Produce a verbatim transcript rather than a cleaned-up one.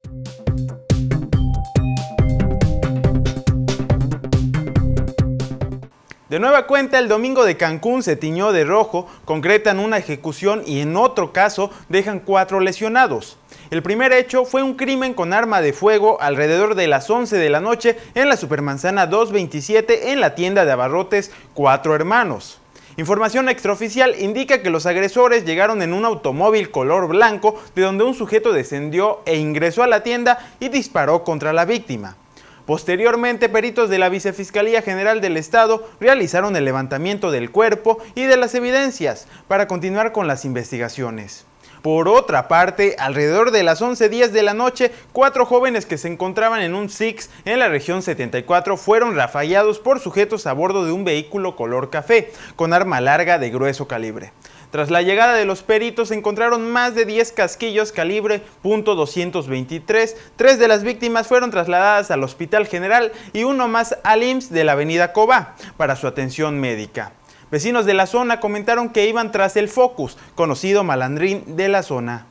De nueva cuenta, el domingo de Cancún se tiñó de rojo, concretan una ejecución y en otro caso dejan cuatro lesionados. El primer hecho fue un crimen con arma de fuego alrededor de las once de la noche en la Supermanzana doscientos veintisiete en la tienda de abarrotes Cuatro Hermanos. Información extraoficial indica que los agresores llegaron en un automóvil color blanco de donde un sujeto descendió e ingresó a la tienda y disparó contra la víctima. Posteriormente, peritos de la Vicefiscalía General del Estado realizaron el levantamiento del cuerpo y de las evidencias para continuar con las investigaciones. Por otra parte, alrededor de las once diez de la noche, cuatro jóvenes que se encontraban en un Six en la región setenta y cuatro fueron rafallados por sujetos a bordo de un vehículo color café, con arma larga de grueso calibre. Tras la llegada de los peritos se encontraron más de diez casquillos calibre punto doscientos veintitrés, tres de las víctimas fueron trasladadas al Hospital General y uno más al I M S S de la avenida Cobá para su atención médica. Vecinos de la zona comentaron que iban tras el Focus, conocido malandrín de la zona.